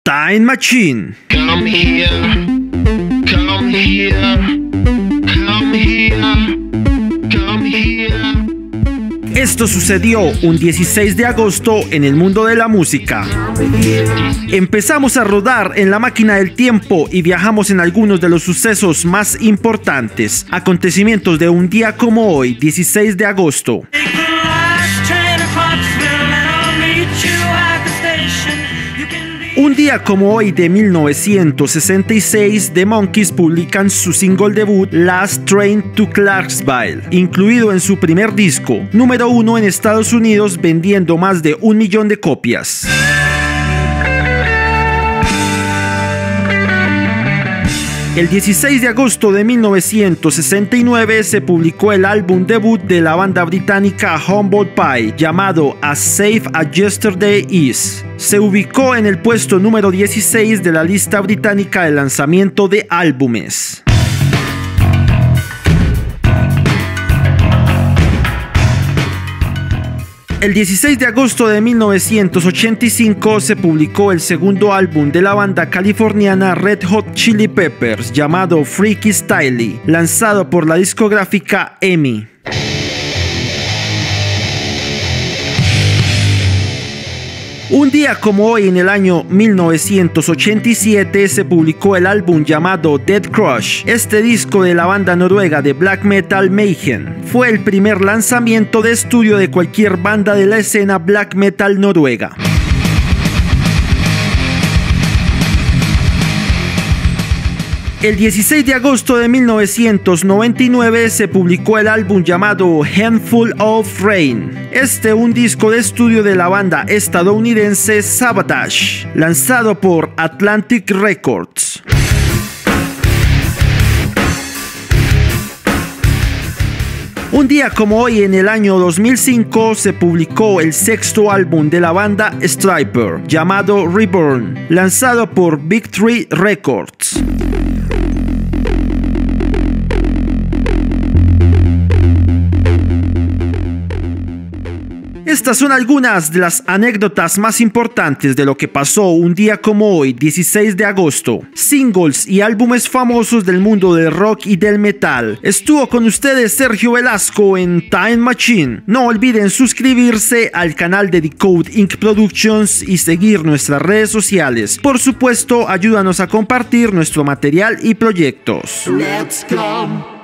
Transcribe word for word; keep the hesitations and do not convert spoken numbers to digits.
Time Machine. Come here, come here, come here, come here. Esto sucedió un dieciséis de agosto en el mundo de la música. Empezamos a rodar en la máquina del tiempo y viajamos en algunos de los sucesos más importantes, acontecimientos de un día como hoy, dieciséis de agosto. Un día como hoy de mil novecientos sesenta y seis, The Monkees publican su single debut Last Train to Clarksville, incluido en su primer disco, número uno en Estados Unidos, vendiendo más de un millón de copias. El dieciséis de agosto de mil novecientos sesenta y nueve se publicó el álbum debut de la banda británica Humble Pie, llamado As Safe as Yesterday Is. Se ubicó en el puesto número dieciséis de la lista británica de lanzamiento de álbumes. El dieciséis de agosto de mil novecientos ochenta y cinco se publicó el segundo álbum de la banda californiana Red Hot Chili Peppers, llamado Freaky Styley, lanzado por la discográfica E M I. Un día como hoy en el año mil novecientos ochenta y siete se publicó el álbum llamado Dead Crush. Este disco de la banda noruega de black metal Mayhem fue el primer lanzamiento de estudio de cualquier banda de la escena black metal noruega. El dieciséis de agosto de mil novecientos noventa y nueve se publicó el álbum llamado Handful of Rain. Este un disco de estudio de la banda estadounidense Sabotage, lanzado por Atlantic Records. Un día como hoy en el año dos mil cinco se publicó el sexto álbum de la banda Stryper, llamado Reborn, lanzado por Big Tree Records. Estas son algunas de las anécdotas más importantes de lo que pasó un día como hoy, dieciséis de agosto. Singles y álbumes famosos del mundo del rock y del metal. Estuvo con ustedes Sergio Velasco en Time Machine. No olviden suscribirse al canal de Decode Incorporated Productions y seguir nuestras redes sociales. Por supuesto, ayúdanos a compartir nuestro material y proyectos. Let's go.